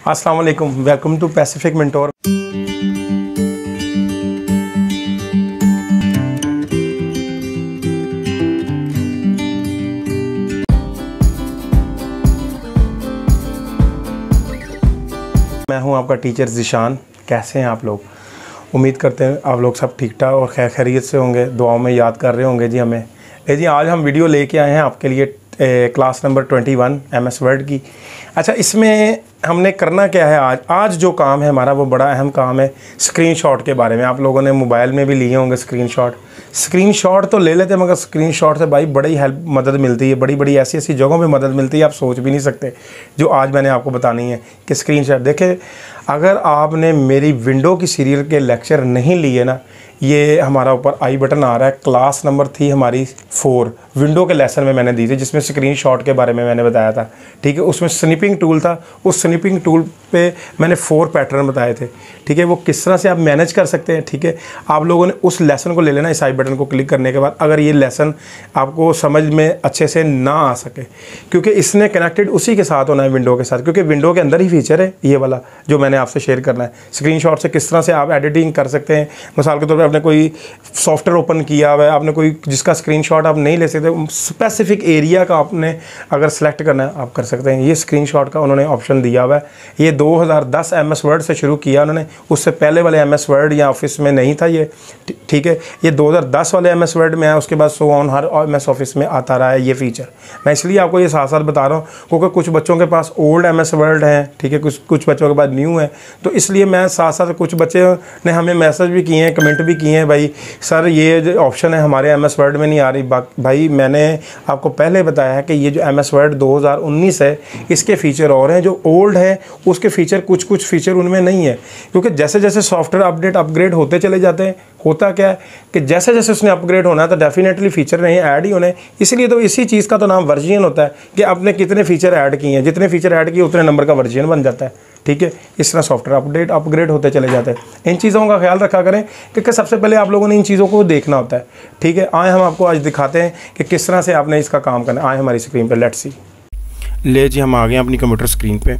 अस्सलाम वालेकुम, welcome to Pacific mentor. मैं हूं आपका टीचर ज़िशान। कैसे हैं आप लोग? उम्मीद करते हैं आप लोग सब ठीक ठाक और खैर खैरियत से होंगे, दुआओं में याद कर रहे होंगे जी हमें। जी आज हम वीडियो लेके आए हैं आपके लिए क्लास नंबर 21 MS वर्ड की। अच्छा, इसमें हमने करना क्या है? आज जो काम है हमारा वो बड़ा अहम काम है स्क्रीनशॉट के बारे में। आप लोगों ने मोबाइल में भी लिए होंगे स्क्रीनशॉट तो ले लेते हैं, मगर स्क्रीनशॉट से भाई बड़ी हेल्प मदद मिलती है, बड़ी ऐसी जगहों पे मदद मिलती है आप सोच भी नहीं सकते, जो आज मैंने आपको बतानी है कि स्क्रीनशॉट। देखिए, अगर आपने मेरी विंडो की सीरियल के लेक्चर नहीं लिए ना, ये हमारा ऊपर आई बटन आ रहा है, क्लास नंबर थी हमारी 4 विंडो के लेसन में मैंने दी थी, जिसमें स्क्रीनशॉट के बारे में मैंने बताया था। ठीक है, उसमें स्निपिंग टूल था, उस स्निपिंग टूल पे मैंने 4 पैटर्न बताए थे। ठीक है, वो किस तरह से आप मैनेज कर सकते हैं। ठीक है, आप लोगों ने उस लेसन को ले लेना इस आई बटन को क्लिक करने के बाद। अगर ये लेसन आपको समझ में अच्छे से ना आ सके, क्योंकि इसने कनेक्टेड उसी के साथ होना है विंडो के साथ, क्योंकि विंडो के अंदर ही फीचर है ये वाला जो मैंने आपसे शेयर करना है। स्क्रीनशॉट से किस तरह से आप एडिटिंग कर सकते हैं। मिसाल के तौर पर आपने कोई सॉफ्टवेयर ओपन किया हुआ है, आपने कोई जिसका स्क्रीनशॉट आप नहीं ले सकते, स्पेसिफिक एरिया का आपने अगर सेलेक्ट करना है आप कर सकते हैं। ये स्क्रीनशॉट का उन्होंने ऑप्शन दिया हुआ है। ये 2010 MS वर्ड से शुरू किया उन्होंने, उससे पहले वाले MS वर्ड या ऑफिस में नहीं था ये। ठीक है, ये 2010 वाले MS वर्ड में है, उसके बाद सो ऑन हर MS ऑफिस में आता रहा है ये फीचर। मैं इसलिए आपको ये साथ साथ बता रहा हूँ क्योंकि कुछ बच्चों के पास ओल्ड MS वर्ड हैं, ठीक है, कुछ बच्चों के पास न्यू है, तो इसलिए मैं साथ साथ कुछ बच्चे ने हमें मैसेज भी किए हैं, कमेंट भी किए हैं, भाई सर ये जो ऑप्शन है हमारे MS वर्ड में नहीं आ रही। भाई मैंने आपको पहले बताया है कि ये जो MS वर्ड 2019 है, इसके फीचर और हैं, जो ओल्ड है उसके फीचर कुछ फीचर उनमें नहीं है, क्योंकि जैसे जैसे सॉफ्टवेयर अपग्रेड होते चले जाते हैं। होता क्या है कि जैसे जैसे उसने अपग्रेड होना है तो डेफिनेटली फीचर नहीं ऐड ही होने, इसलिए तो इसी चीज़ का तो नाम वर्जन होता है कि आपने कितने फीचर ऐड किए हैं, जितने फीचर ऐड किए उतने नंबर का वर्जन बन जाता है। ठीक है, इस तरह सॉफ्टवेयर अपग्रेड होते चले जाते हैं। इन चीज़ों का ख्याल रखा करें क्योंकि सबसे पहले आप लोगों ने इन चीज़ों को देखना होता है। ठीक है, आए हम आपको आज दिखाते हैं कि किस तरह से आपने इसका काम करना है। आए हमारी स्क्रीन पर, लेट्स सी। ले जी, हम आ गए अपनी कंप्यूटर स्क्रीन पे।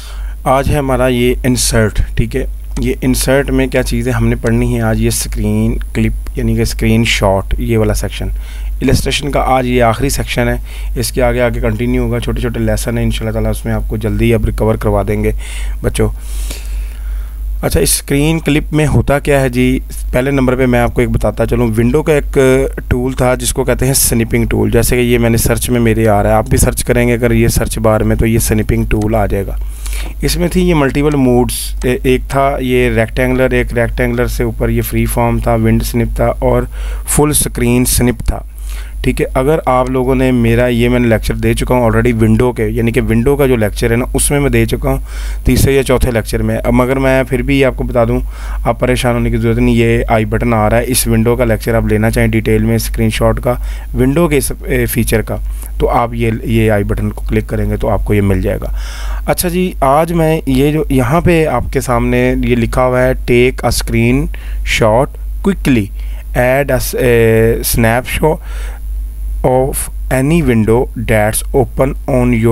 आज है हमारा ये इंसर्ट। ठीक है, ये इंसर्ट में क्या चीज़ें हमने पढ़नी है आज? ये स्क्रीन क्लिप यानी कि स्क्रीन शॉट, ये वाला सेक्शन इलस्ट्रेशन का आज ये आखिरी सेक्शन है। इसके आगे कंटिन्यू होगा, छोटे छोटे लेसन है इंशाल्लाह ताला, उसमें आपको जल्दी अब रिकवर करवा देंगे बच्चों। अच्छा, इस स्क्रीन क्लिप में होता क्या है जी? पहले नंबर पे मैं आपको एक बताता चलूँ। विंडो का एक टूल था जिसको कहते हैं स्निपिंग टूल। जैसे कि ये मैंने सर्च में मेरे आ रहा है, आप भी सर्च करेंगे अगर ये सर्च बार में तो ये स्निपिंग टूल आ जाएगा। इसमें थी ये मल्टीपल मोड्स, एक था ये रेक्टेंगुलर, एक रेक्टेंगुलर से ऊपर ये फ्री फॉर्म था, विंड स्निप था और फुल स्क्रीन स्निप था। ठीक है, अगर आप लोगों ने मेरा ये मैंने लेक्चर दे चुका हूँ ऑलरेडी विंडो के, यानी कि विंडो का जो लेक्चर है ना उसमें मैं दे चुका हूँ, तीसरे या चौथे लेक्चर में। अब मगर मैं फिर भी आपको बता दूँ, आप परेशान होने की ज़रूरत नहीं। ये आई बटन आ रहा है, इस विंडो का लेक्चर आप लेना चाहें डिटेल में स्क्रीनशॉट का, विंडो के इस फीचर का, तो आप ये आई बटन को क्लिक करेंगे तो आपको ये मिल जाएगा। अच्छा जी, आज मैं ये जो यहाँ पे आपके सामने ये लिखा हुआ है, take a screenshot quickly, add a snapshot of any window that's open on your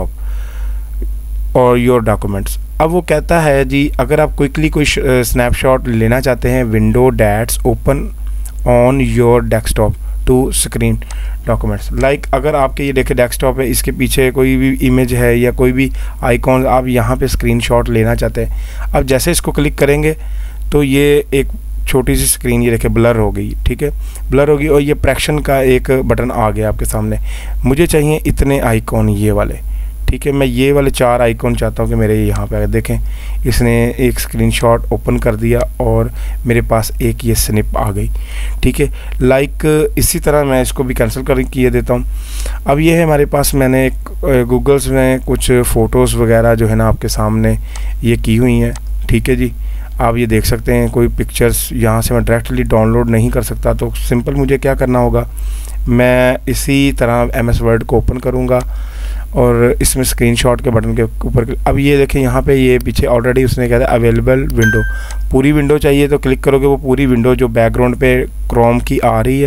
desktop or your documents। अब वो कहता है जी, अगर आप क्विकली कोई स्नैपशॉट लेना चाहते हैं, window that's open on your desktop to screen documents. Like अगर आपके ये देखे डेस्कटॉप है, इसके पीछे कोई भी इमेज है या कोई भी आइकॉन आप यहाँ पे स्क्रीनशॉट लेना चाहते हैं। अब जैसे इसको क्लिक करेंगे तो ये एक छोटी सी स्क्रीन ये देखे ब्लर हो गई। ठीक है, ब्लर हो गई और ये प्रेक्शन का एक बटन आ गया आपके सामने। मुझे चाहिए इतने आइकॉन ये वाले। ठीक है, मैं ये वाले 4 आइकॉन चाहता हूँ कि मेरे यहाँ पे देखें, इसने एक स्क्रीनशॉट ओपन कर दिया और मेरे पास एक ये स्निप आ गई। ठीक है, लाइक इसी तरह मैं इसको भी कैंसिल कर किए देता हूँ। अब ये है हमारे पास, मैंने एक गूगल्स में कुछ फ़ोटोज़ वगैरह जो है ना आपके सामने ये की हुई हैं। ठीक है जी, आप ये देख सकते हैं, कोई पिक्चर्स यहाँ से मैं डायरेक्टली डाउनलोड नहीं कर सकता, तो सिंपल मुझे क्या करना होगा, मैं इसी तरह MS वर्ड को ओपन करूँगा और इसमें स्क्रीनशॉट के बटन के ऊपर अब ये देखें यहाँ पे ये पीछे ऑलरेडी उसने कहा था अवेलेबल विंडो, पूरी विंडो चाहिए तो क्लिक करोगे वो पूरी विंडो जो बैकग्राउंड पे क्रोम की आ रही है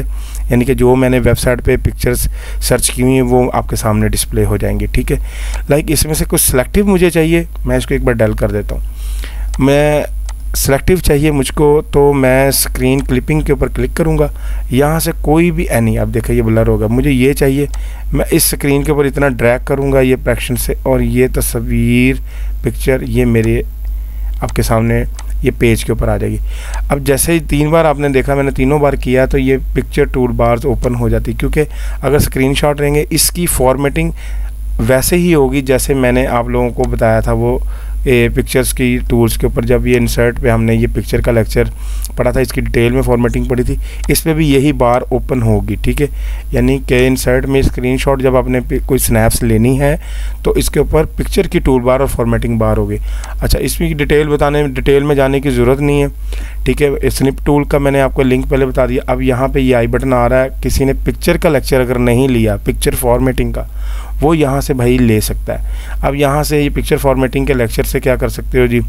यानी कि जो मैंने वेबसाइट पे पिक्चर्स सर्च की हुई हैं वो आपके सामने डिस्प्ले हो जाएंगी, ठीक है। लाइक इसमें से कुछ सिलेक्टिव मुझे चाहिए, मैं इसको एक बार डल कर देता हूँ। मैं सिलेक्टिव चाहिए मुझको, तो मैं स्क्रीन क्लिपिंग के ऊपर क्लिक करूँगा, यहाँ से कोई भी एनी, आप देखिए ये ब्लर होगा, मुझे ये चाहिए, मैं इस स्क्रीन के ऊपर इतना ड्रैग करूँगा ये फ्रैक्शन से, और ये तस्वीर पिक्चर ये मेरे आपके सामने ये पेज के ऊपर आ जाएगी। अब जैसे ही 3 बार आपने देखा, मैंने तीनों बार किया, तो ये पिक्चर टूल बार्स ओपन हो जाती, क्योंकि अगर स्क्रीनशॉट रहेंगे इसकी फॉर्मेटिंग वैसे ही होगी जैसे मैंने आप लोगों को बताया था वो पिक्चर्स की टूल्स के ऊपर। जब ये इंसर्ट पे हमने ये पिक्चर का लेक्चर पढ़ा था, इसकी डिटेल में फॉर्मेटिंग पढ़ी थी, इस पे भी यही बार ओपन होगी, ठीक है। यानी कि इंसर्ट में स्क्रीनशॉट जब आपने कोई स्नैप्स लेनी है तो इसके ऊपर पिक्चर की टूल बार और फॉर्मेटिंग बार होगी। अच्छा, इसमें डिटेल में जाने की ज़रूरत नहीं है, ठीक है। स्निप टूल का मैंने आपको लिंक पहले बता दिया। अब यहाँ पे ये आई बटन आ रहा है, किसी ने पिक्चर का लेक्चर अगर नहीं लिया, पिक्चर फॉर्मेटिंग का, वो यहाँ से भाई ले सकता है। अब यहाँ से ये पिक्चर फॉर्मेटिंग के लेक्चर से क्या कर सकते हो जी,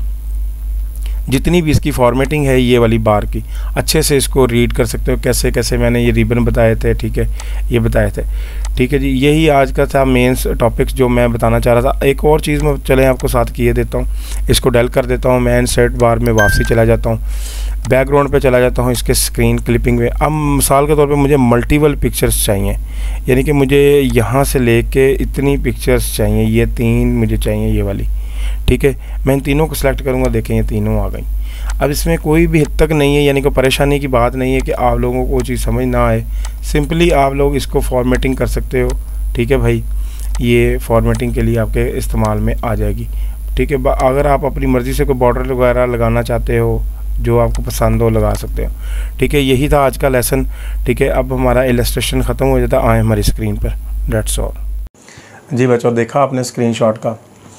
जितनी भी इसकी फॉर्मेटिंग है ये वाली बार की, अच्छे से इसको रीड कर सकते हो, कैसे कैसे मैंने ये रिबन बताए थे, ठीक है, ये बताए थे, ठीक है जी। यही आज का था मेन टॉपिक्स जो मैं बताना चाह रहा था। एक और चीज़ मैं चलें आपको साथ किए देता हूँ, इसको डल कर देता हूँ, मैं इंसर्ट बार में वापसी चला जाता हूँ, बैकग्राउंड पे चला जाता हूँ, इसके स्क्रीन क्लिपिंग में। अब मिसाल के तौर पे मुझे मल्टीपल पिक्चर्स चाहिए, यानी कि मुझे यहाँ से लेके इतनी पिक्चर्स चाहिए, ये 3 मुझे चाहिए ये वाली, ठीक है। मैं इन तीनों को सिलेक्ट करूँगा, देखें ये तीनों आ गई। अब इसमें कोई भी हद तक नहीं है, यानी कि परेशानी की बात नहीं है कि आप लोगों को वो चीज़ समझ ना आए, सिंपली आप लोग इसको फॉर्मेटिंग कर सकते हो, ठीक है भाई। ये फॉर्मेटिंग के लिए आपके इस्तेमाल में आ जाएगी, ठीक है। अगर आप अपनी मर्ज़ी से कोई बॉर्डर वगैरह लगाना चाहते हो, जो आपको पसंद हो लगा सकते हो, ठीक है। यही था आज का लेसन, ठीक है। अब हमारा इलस्ट्रेशन ख़त्म हो जाता, आए हमारी स्क्रीन पर, डेट्स ऑल जी बच्चों। देखा आपने स्क्रीनशॉट का,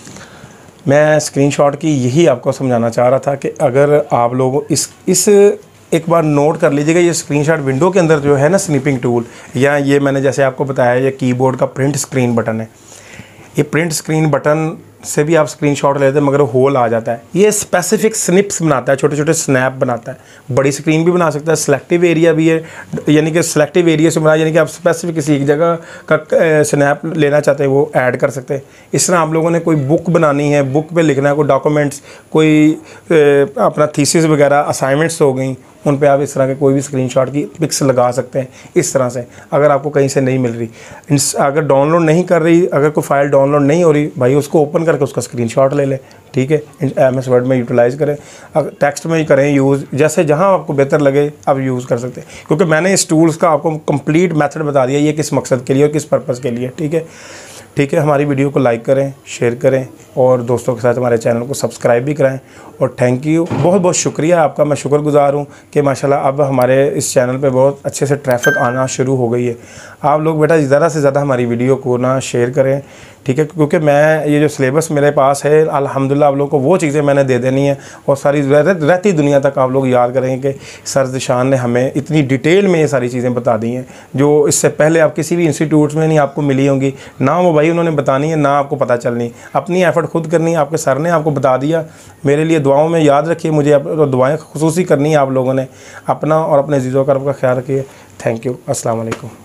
मैं स्क्रीनशॉट की यही आपको समझाना चाह रहा था कि अगर आप लोग इस एक बार नोट कर लीजिएगा, ये स्क्रीनशॉट विंडो के अंदर जो है ना स्निपिंग टूल, या ये मैंने जैसे आपको बताया ये कीबोर्ड का प्रिंट स्क्रीन बटन है, ये प्रिंट स्क्रीन बटन से भी आप स्क्रीनशॉट लेते हैं मगर होल आ जाता है। ये स्पेसिफिक स्निप्स बनाता है, छोटे छोटे स्नैप बनाता है, बड़ी स्क्रीन भी बना सकता है, सिलेक्टिव एरिया भी है, यानी कि सिलेक्टिव एरिया से बना, यानी कि आप स्पेसिफिक किसी एक जगह का स्नैप लेना चाहते हैं वो ऐड कर सकते हैं। इस तरह आप लोगों ने कोई बुक बनानी है, बुक पे लिखना है कोई डॉक्यूमेंट्स, कोई अपना थीसिस वगैरह असाइनमेंट्स हो गई, उन पे आप इस तरह के कोई भी स्क्रीनशॉट की पिक्स लगा सकते हैं इस तरह से। अगर आपको कहीं से नहीं मिल रही, अगर डाउनलोड नहीं कर रही, अगर कोई फाइल डाउनलोड नहीं हो रही, भाई उसको ओपन करके उसका स्क्रीनशॉट ले लें, ठीक है। MS वर्ड में यूटिलाइज़ करें, अगर टेक्स्ट में ही करें यूज़, जैसे जहां आपको बेहतर लगे आप यूज़ कर सकते हैं, क्योंकि मैंने इस टूल्स का आपको कंप्लीट मेथड बता दिया, ये किस मकसद के लिए और किस पर्पज़ के लिए, ठीक है। ठीक है, हमारी वीडियो को लाइक करें, शेयर करें और दोस्तों के साथ हमारे चैनल को सब्सक्राइब भी कराएं। और थैंक यू, बहुत बहुत शुक्रिया आपका, मैं शुक्रगुजार हूं कि माशाल्लाह अब हमारे इस चैनल पे बहुत अच्छे से ट्रैफिक आना शुरू हो गई है। आप लोग बेटा ज़्यादा से ज़्यादा हमारी वीडियो को ना शेयर करें, ठीक है, क्योंकि मैं ये जो सिलेबस मेरे पास है अल्हम्दुलिल्लाह आप लोगों को वो चीज़ें मैंने दे देनी है और सारी रहती दुनिया तक आप लोग याद करेंगे कि सर ज़ीशान ने हमें इतनी डिटेल में ये सारी चीज़ें बता दी हैं जो इससे पहले आप किसी भी इंस्टीट्यूट में नहीं आपको मिली होंगी, ना वो भाई उन्होंने बतानी है ना आपको पता चलनी। अपनी एफ़र्ट खुद करनी है, आपके सर ने आपको बता दिया। मेरे लिए दुआओं में याद रखिए, मुझे दुआएँ खुसूसी करनी है आप लोगों ने। अपना और अपने अज़ीज़ों का ख्याल रखिए। थैंक यू, अस्सलाम वालेकुम।